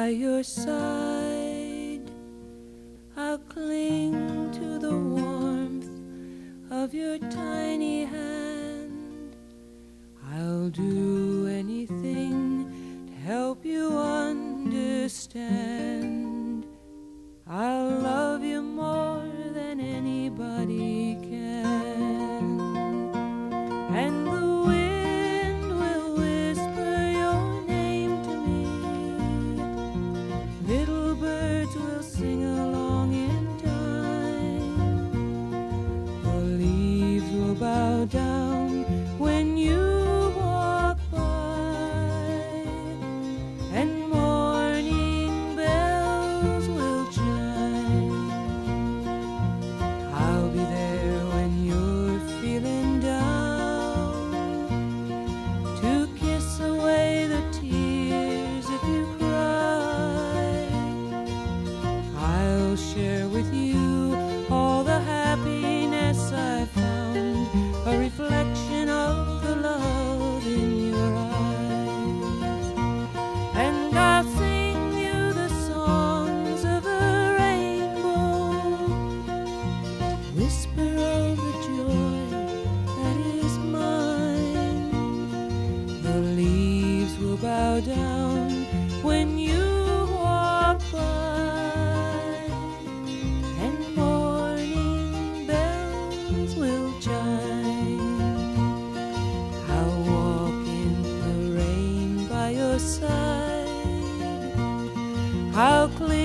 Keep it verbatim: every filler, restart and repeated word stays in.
by your side. I'll cling to the warmth of your tiny hand. I'll do anything to help you understand. I'll love you more than anybody can. And the wind will whisper your name to me. Little birds will sing along in time. The leaves will bow down when you walk by. And morning bells will chime. I'll be there when you're feeling down, to kiss away the tears if you cry. I'll share with you all the happiness I found, a reflection of the love in your eyes. And I'll sing you the songs of a rainbow, whisper of the joy that is mine. The leaves will bow down when you walk by, and morning bells will chime. I'll walk in the rain by your side. I'll cling